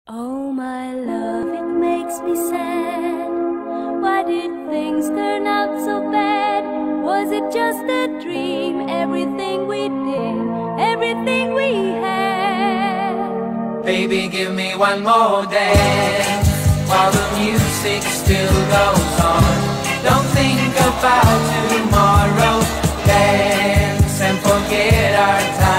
Oh my love, it makes me sad. Why did things turn out so bad? Was it just a dream? Everything we did, everything we had. Baby, give me one more dance while the music still goes on. Don't think about tomorrow. Dance and forget our time.